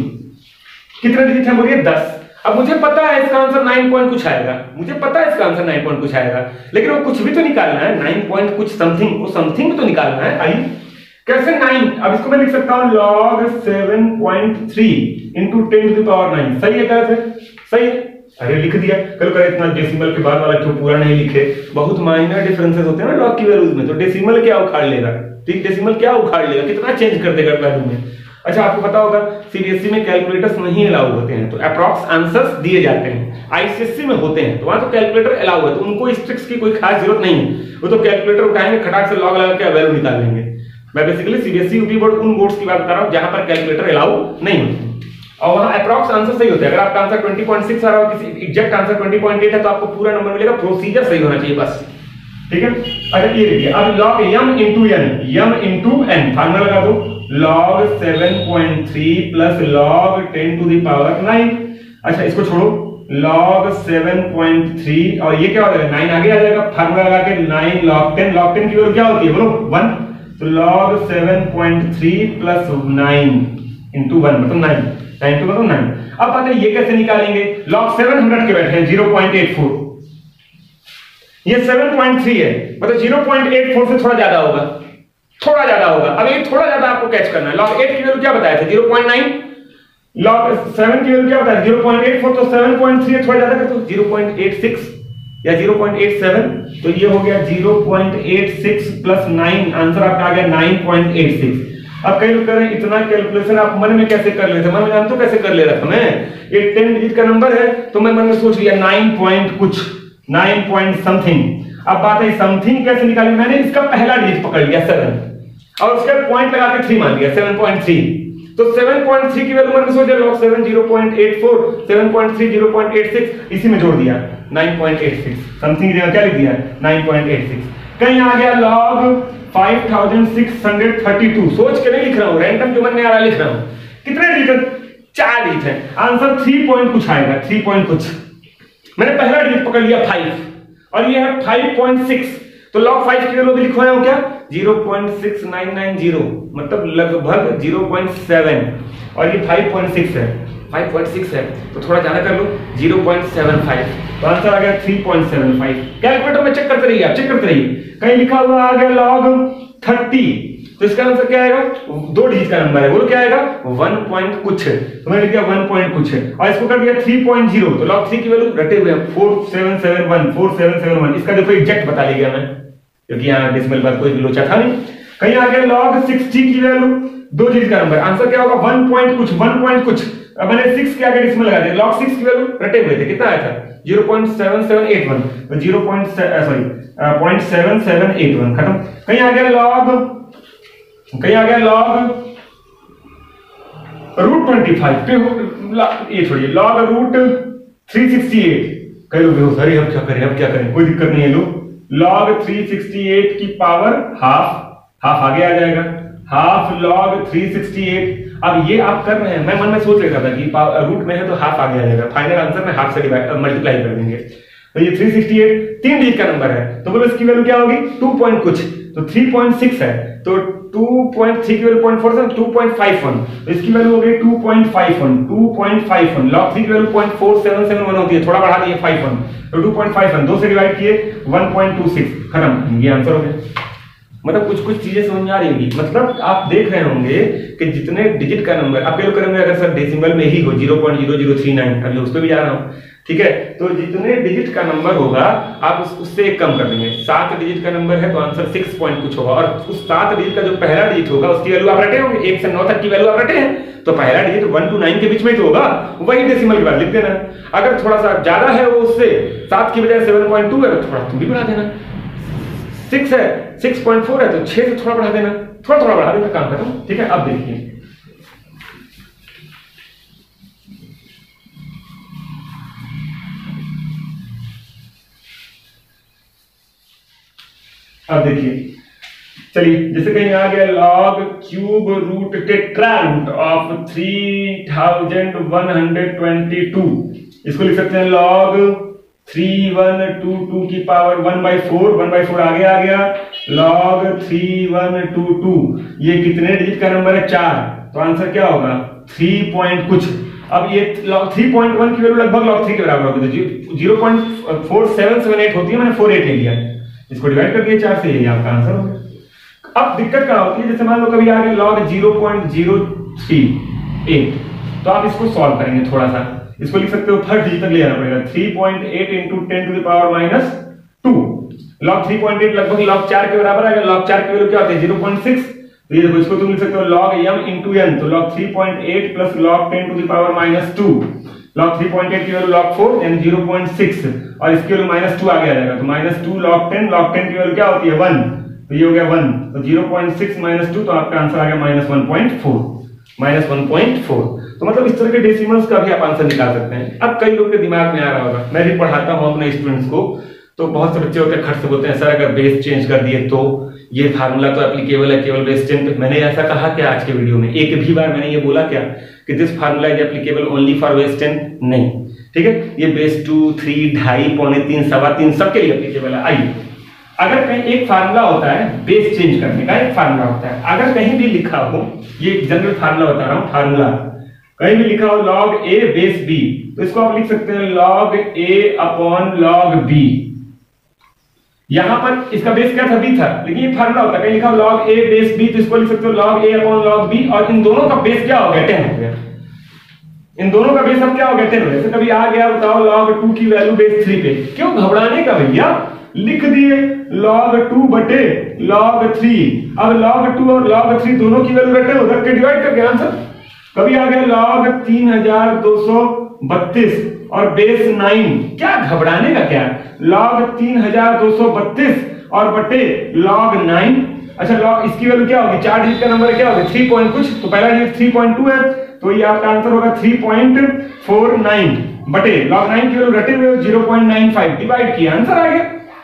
कितने डिजिट है बोलिए, दस। अब मुझे पता है इसका आंसर नाइन पॉइंट कुछ आएगा, मुझे पता है इसका आंसर नाइन पॉइंट कुछ आएगा, लेकिन वो कुछ भी तो निकालना है, नाइन पॉइंट कुछ समथिंग, वो समथिंग भी तो निकालना है। आई कैसे, नाइन, अब इसको मैं लिख सकता हूं log seven point three into ten to the power nine, सही है, गलत है, सही है। अरे लिख दिया, कल कल इतना डेसिमल के बाद वाला क्यों पूरा नहीं लिखे, बहुत माइनर डिफरेंसेस होते हैं ना log की वैल्यूज में, तो डेसिमल क्या उखाड़ लेगा, ठीक, डेसिमल क्या उखाड़ लेगा, कितना चेंज कर देगा वैल्यू में। अच्छा आपको पता होगा सीबीएसई में कैलकुलेटर्स नहीं अलाउ होते हैं, तो अप्रॉक्स आंसर्स दिए जाते हैं। आईसीएसई में होते हैं तो वहां तो कैलकुलेटर अलाउ है, तो उनको इस ट्रिक्स की कोई खास जरूरत नहीं है, वो तो कैलकुलेटर उठाएंगे, खटाक से लॉग लगा के वैल्यू निकाल लेंगे। मैं बेसिकली सीबीएसई यूपी बोर्ड उन बोर्ड्स की बात बता रहा हूं जहां पर कैलकुलेटर अलाउ नहीं होते और वहां अप्रॉक्स आंसर सही होते हैं। अगर आपका आंसर ट्वेंटी पॉइंट सिक्स आ रहा है, किसी exact answer twenty point eight है तो आपको पूरा नंबर मिलेगा, प्रोसीजर सही होना चाहिए बस, ठीक है। अच्छा ये देखिए, अब log m into n, m into n formula लगा दो, log seven point three plus log ten to the power nine. अच्छा इसको छोड़ो, लॉग सेवन पॉइंट थ्री और ये क्या हो जाएगा नाइन आगे आ जाएगा फार्मूला लगा के nine log ten log ten की वैल्यू क्या होती है बोलो वन तो log seven point three plus nine into one मतलब नाइन नाइन टू मतलब नाइन। अब बात है ये कैसे निकालेंगे लॉग सेवन हम रट के बैठे हैं जीरो पॉइंट एट फोर ये सेवन पॉइंट थ्री है मतलब जीरो पॉइंट एट फोर से थोड़ा ज्यादा होगा थोड़ा ज्यादा होगा। अब ये थोड़ा ज्यादा आपको कैच करना है लॉग एट की वैल्यू क्या बताया था zero point nine log seven की वैल्यू क्या बताया जीरो पॉइंट एट फोर तो सेवन पॉइंट थ्री थोड़ा ज्यादा कर तो जीरो पॉइंट एट सिक्स या जीरो पॉइंट एट सेवन तो ये हो गया zero point eight six plus nine answer आपका आ गया नाइन पॉइंट एट सिक्स। अब कई लोग कह रहे हैं इतना कैलकुलेशन आप मन में कैसे कर लेते मन में जानते हो कैसे कर ले रहा था मैं ये टेन डिजिट का नंबर है तो मैं मन में सोच लिया नाइन पॉइंट कुछ नाइन पॉइंट समथिंग। अब बात है समथिंग कैसे निकाली मैंने इसका पहला डिजिट पकड़ लिया सेवन और उसके पॉइंट लगा के थ्री मान लिया सेवन पॉइंट थ्री तो सेवन पॉइंट थ्री की वैल्यू मैंने सोचा log seven zero point eight four seven point three zero point eight six इसी में जोड़ दिया nine point eight six something की जगह क्या लिख दिया नाइन पॉइंट एट सिक्स। कहीं आ गया log five thousand six hundred thirty two सोच के नहीं लिख रहा हूं रैंडम जो मन में आ रहा लिख रहा हूं कितने डिजिट चार डिजिट है आंसर थ्री पॉइंट कुछ आएगा थ्री पॉइंट कुछ मैंने पहला डिजिट पकड़ लिया फाइव और ये है फाइव पॉइंट सिक्स तो लॉग फाइव की वैल्यू भी लिखवाया हूं क्या zero point six nine nine zero मतलब लगभग जीरो पॉइंट सेवन और ये फाइव पॉइंट सिक्स है फाइव पॉइंट सिक्स है तो थोड़ा ज्यादा कर लो जीरो पॉइंट सेवन फाइव तो आंसर आ गया three point seven five. Calculator में चेक करते रहिए आप चेक करते रहिए कहीं लिखा हुआ आ गया लॉग थर्टी तो इसका आंसर क्या आएगा दो डिजिट का नंबर है बोलो क्या आएगा वन पॉइंट कुछ है तो मैंने लिख दिया वन पॉइंट कुछ है और इसको कर दिया थ्री पॉइंट जीरो तो लॉग थ्री की वैल्यू रटे हुए हैं four seven seven one four seven seven one इसका देखो एग्जैक्ट बता लिया मैं क्योंकि यहाँ डेसिमल बात कोई लोचा था नहीं। कहीं आ गया लॉग सिक्सटी की वैल्यू दो डिजिट का नंबर आंसर क्या होगा वन पॉइंट कुछ वन पॉइंट कुछ अब मैंने सिक्स के आगे डेसिमल लगा दिया लॉग सिक्स की वैल्यू रटे हुए थे कितना आया था zero point seven seven eight one तो zero point sorry point seven seven eight one खत्म। कहीं आ गया लॉग कहीं आ गया लॉग रूट ट्वेंटी फाइव पे ये छोड़िए log root three sixty eight कई लोग सर अब क्या करें अब क्या करें कोई दिक्कत नहीं है लोग लॉग थ्री सिक्सटी एट की पावर हाफ हाफ आगे आ जाएगा half log three sixty eight. अब ये आप कर रहे हैं मैं मन में सोच लेता था कि रूट में है तो हाफ आगे आ जाएगा फाइनल आंसर में हाफ से डिवाइड मल्टीप्लाई कर देंगे तो ये थ्री सिक्सटी एट तीन डिजिट का नंबर है तो बोलो इसकी वैल्यू क्या होगी टू पॉइंट कुछ तो थ्री पॉइंट सिक्स है तो टू पॉइंट थ्री की वैल्यू पॉइंट फोर से टू पॉइंट फाइव वन तो इसकी वैल्यू हो गई two point five one two point five one log three की value point four seven seven one होती है थोड़ा बढ़ा दिए फाइव वन तो टू पॉइंट फाइव वन दो से डिवाइड किए वन पॉइंट टू सिक्स खत्म ये आंसर हो गया। मतलब कुछ कुछ चीजें समझ में आ रही होगी मतलब आप देख रहे होंगे कि जितने डिजिट का नंबर आप लोग करेंगे अगर सर डेसिमल में ही हो zero point zero zero three nine अभी उस पर भी जा रहा हूँ ठीक है तो जितने डिजिट का नंबर होगा आप उस, उससे एक कम कर देंगे सात डिजिट का नंबर है तो आंसर सिक्स पॉइंट कुछ होगा और उस सात डिजिट का जो पहला डिजिट होगा उसकी वैल्यू आप रटे होंगे एक से नौ तक की वैल्यू आप रटे हैं तो पहला डिजिट वन टू नाइन के बीच में तो होगा वही डेसिमल के बाद लिख देना। अगर थोड़ा सा ज्यादा है वो उससे सात की बजाय सेवन पॉइंट टू है तो थोड़ा तुम भी बढ़ा देना सिक्स है सिक्स पॉइंट फोर है तो छह से थोड़ा बढ़ा देना थोड़ा थोड़ा बढ़ा देना काम खत्म ठीक है। अब देखिए अब देखिए चलिए जैसे कहीं आ गया log cube root tetra root of three thousand one hundred twenty two इसको लिख सकते हैं log three one two two की power one by four one by four आगे आ गया log three one two two ये कितने डिजिट का नंबर है चार तो आंसर क्या होगा थ्री पॉइंट कुछ। अब ये लॉग थ्री पॉइंट वन की वैल्यू लगभग लॉग थ्री के बराबर होगी तो zero point four seven seven eight होती है मैंने फोर एट ले लिया इसको डिवाइड कर दिया चार से यही आपका आंसर होगा। अब दिक्कत क्या होती है जैसे मान लो कभी आ गया log zero point zero three eight तो आप इसको सॉल्व करेंगे थोड़ा सा इसको लिख सकते हो थर्ड डिजिट तक ले जाना पड़ेगा three point eight into ten to the power minus two log three point eight लगभग लॉग चार के बराबर आएगा लॉग चार की वैल्यू क्या होती है जीरो पॉइंट सिक्स तो ये देखो इसको तुम लिख सकते हो लॉग m इंटू n तो log three point eight plus log ten to the power minus two log three point eight की वैल्यू लॉग फोर यानी जीरो पॉइंट सिक्स और इसकी वैल्यू माइनस टू आगे आ जाएगा तो minus two log ten log ten की value क्या होती है वन तो ये हो गया वन तो zero point six minus two तो आपका आंसर आ गया minus one point four minus one point four तो मतलब इस तरह के डेसिमल्स का भी आप आंसर निकाल सकते हैं। अब कई लोगों के दिमाग में आ रहा होगा मैं भी पढ़ाता हूँ अपने स्टूडेंट्स को तो बहुत से बच्चे होते हैं खट से बोलते हैं सर अगर बेस चेंज कर दिए तो ये फार्मूला तो एप्लीकेबल है केवल बेस टेन पे। मैंने ऐसा कहा क्या आज के वीडियो में एक भी बार मैंने ये बोला क्या कि this formula is applicable only for base ten नहीं ठीक है, ये बेस टू, थ्री, ढाई, पौने तीन, सवा तीन सबके लिए एप्लीकेबल है। आइए, अगर कहीं एक फार्मूला होता है बेस चेंज करने का, एक फार्मूला होता है, अगर कहीं भी लिखा हो, ये जनरल फार्मूला बता रहा हूं, फार्मूला कहीं भी लिखा हो log a बेस b, तो इसको आप लिख सकते हैं log a upon log b। यहां पर इसका बेस क्या था, b था, लेकिन ये फार्मूला होता है, कहीं लिखा हो log a बेस b, तो इसको लिख सकते हो log a upon log b, और इन दोनों का बेस क्या हो गया, टेन हो गया। इन दोनों का बेस अब क्या हो गया, टेन हो गया। कभी आ गया बताओ log टू की वैल्यू बेस थ्री पे, क्यों घबराने का भैया, लिख दिए log टू बटे log थ्री। अब log टू और log थ्री दोनों की वैल्यू रटे हो, रख के डिवाइड करके आंसर। कभी आ गया log तीन हजार दो सौ बत्तीस और बेस नाइन, क्या घबराने का क्या, log तीन हजार दो सौ बत्तीस और बटे log नाइन। अच्छा, log इसकी वैल्यू क्या होगी, चार डिजिट का नंबर क्या होगा, थ्री पॉइंट कुछ, तो पहला डिजिट थ्री पॉइंट टू है, तो ये आपका आंसर होगा थ्री पॉइंट फोर नाइन बटे log नाइन की वैल्यू रटे हुए zero point nine five, divide किया, आंसर आ गया।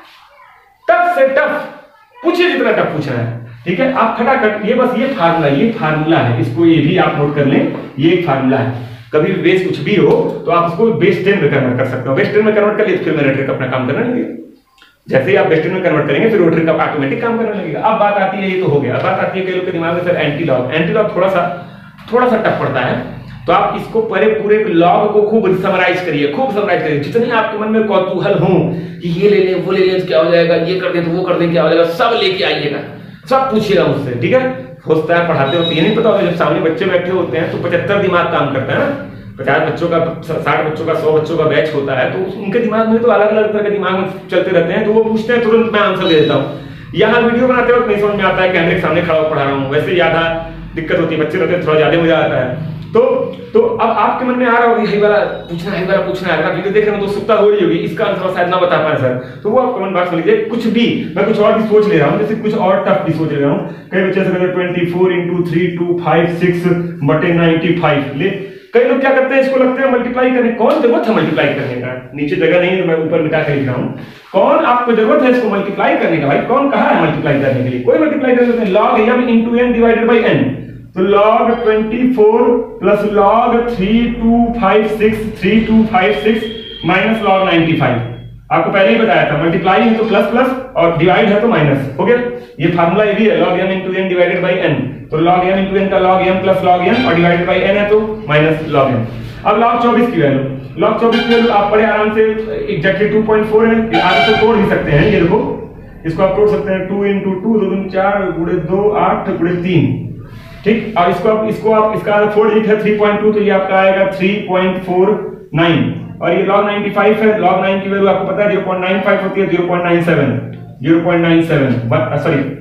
टफ से टफ पूछिए जितना टफ पूछना है, ठीक है। आप खटाखट, ये बस ये फार्मूला, ये फार्मूला है, इसको ये भी आप नोट कर लें, ये एक फार्मूला है। कभी भी बेस कुछ भी हो तो आप उसको बेस टेन में कन्वर्ट कर सकते हो। बेस टेन में कन्वर्ट कर लिए फिर मेरा ट्रिक अपना काम करना लगेगा। जैसे ही आप बेस टेन में कन्वर्ट करेंगे फिर वो ट्रिक का ऑटोमेटिक काम करने लगेगा। अब बात आती है, ये तो हो गया, अब बात आती है कई लोग के दिमाग में sir anti log, anti log थोड़ा सा थोड़ा सा टफ पड़ता है, तो आप इसको पूरे पूरे लॉग को खूब समराइज करिए, खूब समराइज करिए, जितने आपके मन में कौतूहल हो कि ये ले ले वो ले ले क्या हो जाएगा, ये कर दे तो वो कर दे क्या हो जाएगा, सब लेके आइएगा, सब पूछिएगा मुझसे, ठीक है। होता है पढ़ाते होते ये नहीं पता होता, जब सामने बच्चे बैठे होते हैं तो पचहत्तर दिमाग काम करता है ना, पचास बच्चों का, साठ बच्चों का, सौ बच्चों का बैच होता है, तो उनके दिमाग में तो अलग अलग तरह के दिमाग में चलते रहते हैं, तो वो पूछते हैं, तुरंत मैं आंसर दे देता हूँ। यहाँ वीडियो बनाते वक्त नहीं समझ में आता है, कैमरे के सामने खड़ा होकर पढ़ा रहा हूँ, वैसे ज्यादा दिक्कत होती है, बच्चे रहते हैं थोड़ा ज्यादा मजा आता है। तो तो अब आपके मन में आ रहा होगा यही वाला पूछना है, वाला पूछना है, अगर वीडियो देख रहे हो तो उत्सुकता हो रही होगी, इसका आंसर शायद ना बता पाए सर, तो वो आप कमेंट बॉक्स में लिखिए। कुछ भी, मैं कुछ और भी सोच ले रहा हूँ, जैसे कुछ और टफ भी सोच ले रहा हूँ। कई बच्चे से twenty four into three two five six बटे नाइनटी फाइव ले, कई लोग क्या करते हैं, इसको लगते हैं मल्टीप्लाई करने, कौन जरूरत है मल्टीप्लाई करने का, नीचे जगह नहीं है, मैं ऊपर मिटा कर लिख रहा हूँ, कौन आपको जरूरत है इसको मल्टीप्लाई करने का, भाई कौन कहा है मल्टीप्लाई करने के लिए, कोई मल्टीप्लाई कर सकते हैं। log m into n divided by n, तो log twenty four plus log three two five six three two five six minus log ninety five, आपको पहले ही बताया था, मल्टीप्लाई है तो प्लस प्लस और डिवाइड है तो माइनस, हो गया। ये फार्मूला ये भी है, log m into n divided by n, तो log m into n का log m plus log n और डिवाइडेड by n है तो माइनस log m। अब log चौबीस की वैल्यू, log चौबीस की वैल्यू आप बड़े आराम से एग्जैक्टली टू पॉइंट फोर है, आगे तो तोड़ भी सकते हैं, ये देखो इसको आप तोड़ सकते हैं, टू इंटू टू, दो दूनी चार, गुणे दो आठ, गुणे तीन, ठीक। और इसको आप इसको आप इसका फोर डिजिट है थ्री पॉइंट टू, तो ये आपका आएगा थ्री पॉइंट फोर नाइन, और ये log नाइनटी फाइव है, log नाइन की वैल्यू आपको पता है जीरो पॉइंट नाइन फाइव होती है, zero point nine seven, zero point nine seven,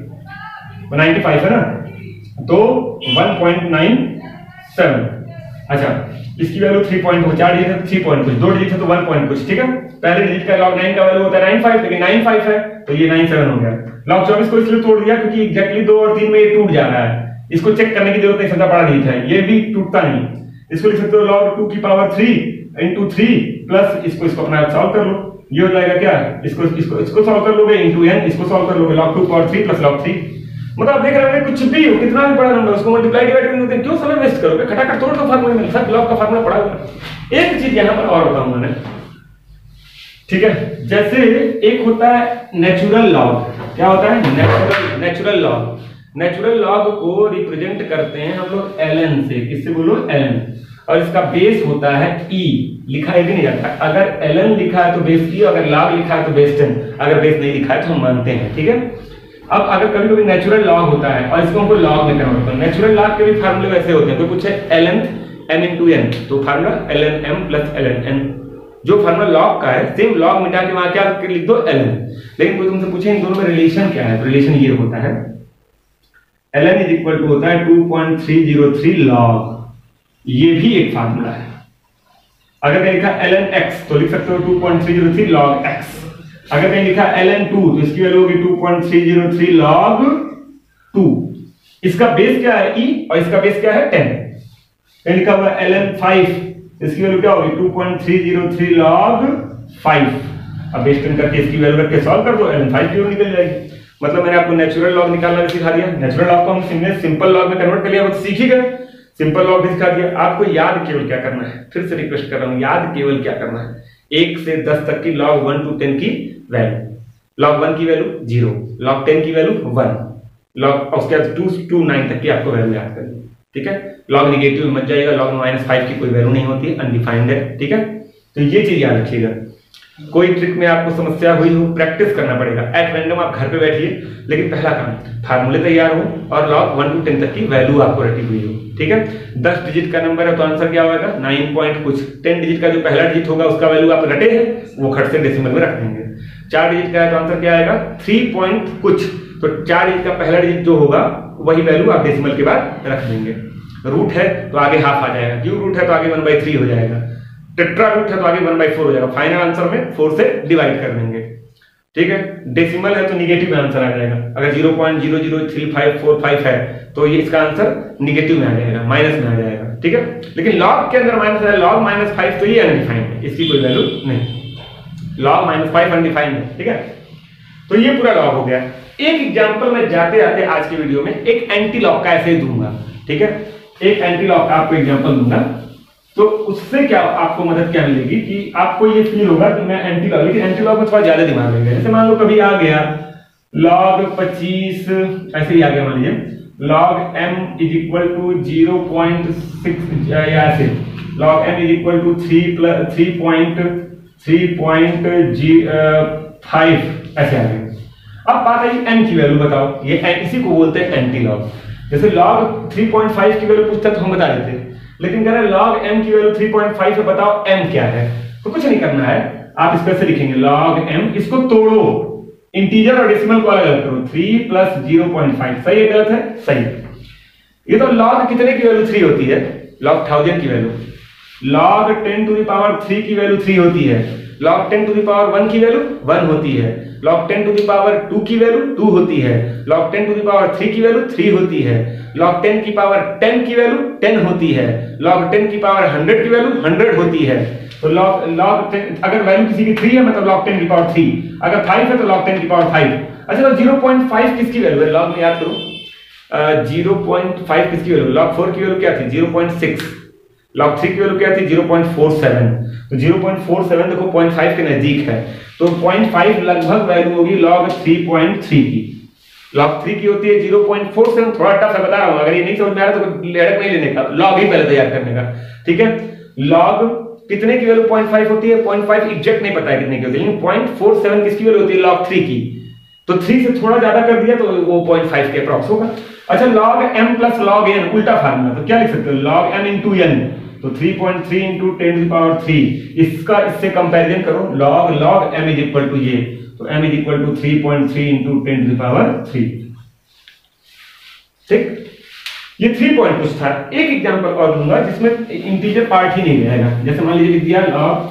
sorry ninety five है ना, तो वन पॉइंट नाइन सेवन। अच्छा, इसकी वैल्यू थ्री पॉइंट कुछ, चार डिजिट है थ्री पॉइंट कुछ, दो डिजिट है तो वन पॉइंट कुछ, ठीक है। पहले डिजिट का log नाइन का वैल्यू होता है नाइन फाइव, लेकिन नाइन फाइव है तो ये नाइन सेवन हो गया। log चौबीस को इसलिए तोड़ दिया क्योंकि एग्जैक्टली दो और तीन में ये टूट जा रहा है, इसको चेक करने की जरूरत नहीं, सदा बड़ा डिजिट है, ये भी टूटता नहीं। इसको लिख सकते हो log टू की power three into three plus इसको इसको अपना सॉल्व कर लो, ये हो जाएगा क्या, इसको इसको इसको सॉल्व कर लोगे इंटू n, इसको सॉल्व कर लोगे log two power three plus log three, मतलब देख रहे हैं कुछ भी हो, कितना भी बड़ा नंबर उसको मल्टीप्लाई डिवाइड करने क्यों समय वेस्ट करोगे, खटाखट तोड़ दो फार्मूले में, सब log का फार्मूला पढ़ा हुआ। एक चीज यहां पर और बताऊं मैंने, ठीक है, जैसे एक होता है नेचुरल लॉग, क्या होता है natural natural log, natural log को रिप्रेजेंट करते हैं हम लोग ln से, किससे बोलो ln, और इसका बेस होता है e, लिखा है भी नहीं जाता, अगर ln लिखा है तो बेस e, अगर log लिखा है तो बेस टेन, अगर बेस नहीं लिखा है तो हम मानते हैं, ठीक है। अब अगर कभी कभी नेचुरल लॉग होता है और इसको हमको लॉग में कन्वर्ट करना, नेचुरल लॉग के भी फार्मूले वैसे होते हैं, कोई पूछे ln m into n, तो formula ln m plus ln n, जो फार्मूला लॉग का है सेम लॉग मिटा के वहां क्या लिख दो ln। लेकिन कोई तुमसे पूछे इन दोनों में रिलेशन क्या है, तो रिलेशन ये होता है ln इज इक्वल टू होता है two point three zero three log, ये भी एक फार्मूला है। अगर कहीं लिखा ln x तो लिख सकते हो two point three zero three log x, अगर कहीं लिखा ln टू तो इसकी वैल्यू होगी two point three zero three log टू, इसका बेस क्या है e और इसका बेस क्या है टेन। कहीं लिखा हुआ ln फाइव, इसकी वैल्यू क्या होगी two point three zero three log five, अब बेस टेन करके इसकी वैल्यू करके सॉल्व कर दो, ln फाइव की वैल्यू निकल जाएगी। मतलब मैंने आपको नेचुरल लॉग निकालना भी सिखा दिया, नेचुरल लॉग को हम सिंपल लॉग में कन्वर्ट कर लिया, वो सीख ही गए। सिंपल लॉग भी सिखा दिया। आपको याद केवल क्या करना है, फिर से रिक्वेस्ट कर रहा हूं, याद केवल क्या करना है, एक से दस तक की लॉग वन टू टेन की वैल्यू। लॉग वन की वैल्यू जीरो, लॉग टेन की वैल्यू वन, लॉग उसके बाद टू टू नाइन तक की आपको वैल्यू याद करनी। ठीक है, लॉग निगेटिव में मत जाइएगा, लॉग माइनस फाइव की कोई वैल्यू नहीं होती, अनडिफाइंड है। ठीक है, तो ये चीज याद रखिएगा। कोई ट्रिक में आपको समस्या हुई हो, प्रैक्टिस करना पड़ेगा। एट रैंडम आप घर पे बैठिए, लेकिन पहला काम फार्मूले तैयार हो और लॉग वन टू टेन तक की वैल्यू आपको रटी हुई हो। ठीक है, दस डिजिट का नंबर है तो आंसर क्या होगा, नाइन पॉइंट कुछ। टेन डिजिट का जो पहला डिजिट होगा उसका वैल्यू आप रटे हैं, वो खट से डेसिमल में रख देंगे। चार डिजिट का है तो आंसर क्या आएगा, थ्री पॉइंट कुछ। तो चार डिजिट का पहला डिजिट जो होगा वही वैल्यू आप डेसिमल के बाद रख देंगे। रूट है तो आगे हाफ आ जाएगा, क्यूब रूट है तो आगे वन बाई थ्री हो जाएगा, टेट्रा रूट है तो आगे वन बाई फोर हो जाएगा। फाइनल आंसर में फोर से डिवाइड कर देंगे। ठीक है, डेसिमल है तो निगेटिव में आंसर आ जाएगा। अगर zero point zero zero three five four five है तो ये इसका आंसर निगेटिव में आ जाएगा, माइनस में आ जाएगा। ठीक है, लेकिन लॉग के अंदर माइनस है, लॉग माइनस फाइव तो ये अनडिफाइंड है, इसकी कोई वैल्यू नहीं। लॉग माइनस फाइव अनडिफाइंड है। ठीक है, तो ये पूरा लॉग हो गया। एक एग्जाम्पल में जाते आते आज के वीडियो में एक एंटी लॉग का ऐसे ही दूंगा। ठीक है, एक एंटी लॉग का आपको एग्जाम्पल दूंगा, तो उससे क्या आपको मदद क्या मिलेगी कि आपको ये फील होगा कि मैं एंटी लॉग, लेकिन एंटी लॉग में थोड़ा ज्यादा दिमाग लगेगा। जैसे मान लो कभी आ गया लॉग पच्चीस, ऐसे ही आ गया, मान लीजिए log M is equal to zero point six, या ऐसे log M is equal to three plus three point three point G five, ऐसे आ गया। अब बात आई एम की वैल्यू बताओ, ये इसी को बोलते हैं एंटी लॉग। जैसे लॉग थ्री पॉइंट फाइव की वैल्यू पूछता तो हम बता देते, लेकिन कह रहे लॉग m की वैल्यू थ्री पॉइंट फाइव है, बताओ m क्या है। तो कुछ नहीं करना है, आप इस पर से लिखेंगे लॉग m, इसको तोड़ो, इंटीजर और डेसिमल को अलग अलग करो, three plus zero point five, सही है गलत है, सही। ये तो लॉग कितने की वैल्यू थ्री होती है, लॉग थाउजेंड की value, log ten to the power three की वैल्यू थ्री होती है, log ten to the power one की वैल्यू वन होती है, log ten to the power two की वैल्यू टू होती है, log ten to the power three की वैल्यू थ्री होती है, लॉग टेन की पावर टेन की वैल्यू टेन होती है, लॉग टेन की पावर हंड्रेड की वैल्यू हंड्रेड होती है। तो लॉग लॉग अगर वैल्यू किसी की थ्री है मतलब लॉग टेन की पावर थ्री, अगर फाइव है तो लॉग टेन की पावर फाइव। अच्छा, तो जीरो पॉइंट फाइव किसकी वैल्यू है, लॉग में याद करो, जीरो पॉइंट फाइव किसकी वैल्यू, लॉग फोर की वैल्यू क्या थी, zero point six, log three की वैल्यू क्या थी, जीरो पॉइंट फोर सेवन। तो जीरो पॉइंट फोर सेवन देखो पॉइंट फाइव के नजदीक है, तो पॉइंट फाइव लगभग वैल्यू होगी लॉग थ्री पॉइंट थ्री की। लॉग थ्री की होती है जीरो पॉइंट फोर सेवन, थोड़ा टफ है बता रहा हूं, अगर ये नहीं समझ में आ रहा तो लेड़क नहीं लेने का, लॉग ही पहले तैयार करने का। ठीक है, लॉग कितने की वैल्यू पॉइंट फाइव होती है, पॉइंट फाइव एग्जैक्ट नहीं पता है कितने की होती है, लेकिन पॉइंट फोर सेवन किसकी वैल्यू होती है, लॉग थ्री की। तो थ्री से थोड़ा ज्यादा कर दिया तो वो पॉइंट फाइव के अप्रॉक्स होगा। अच्छा, log m plus log n, उल्टा फार्मूला, तो क्या लिख सकते हो, लॉग m इंटू n, तो three point three into ten to the power three, इसका इससे कंपैरिजन करो, log log m is equal to ये, तो m is equal to three point three into ten to the power three. ठीक, ये three point कुछ था। एक एग्जांपल और दूंगा जिसमें इंटीजर पार्ट ही नहीं रहेगा। जैसे मान लीजिए लिख दिया log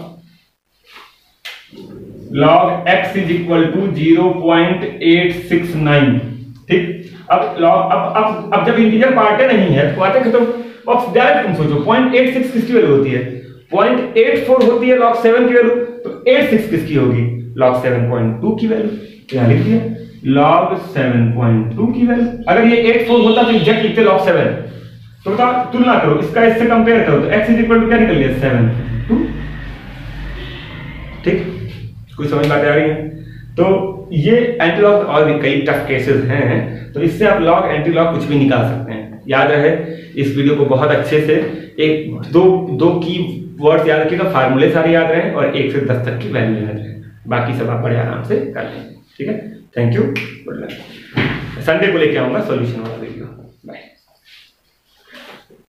log x is equal to zero point eight six nine. ठीक, अब log अब अब अब जब इंटीजर पार्ट नहीं है तो आते खत्म, अब डायरेक्ट तुम सोचो पॉइंट एट सिक्स किसकी वैल्यू होती है, पॉइंट एट फोर होती है log सेवन की वैल्यू, तो एट सिक्स किसकी होगी, log सेवन पॉइंट टू की वैल्यू। यहां लिख दिया log सेवन पॉइंट टू की वैल्यू। अगर ये एट फोर होता तो एग्जैक्ट लिखते log सेवन। तो बताओ, तुलना करो, इसका इससे कंपेयर करो, तो x इज इक्वल टू क्या निकल गया, सेवन टू। ठीक, कोई समझ बात आ रही है। तो ये एंटी लॉग और भी कई टफ केसेस हैं, तो इससे आप लॉग एंटी लॉग कुछ भी निकाल सकते हैं। याद रहे इस वीडियो को बहुत अच्छे से, एक दो दो की वर्ड्स याद रखिएगा, फार्मूले सारे याद रहे और एक से दस तक की वैल्यू याद रहे, बाकी सब आप बड़े आराम से कर लेंगे। ठीक है, thank you, good luck. Sunday को लेके आऊंगा सॉल्यूशन वाला वीडियो। बाय।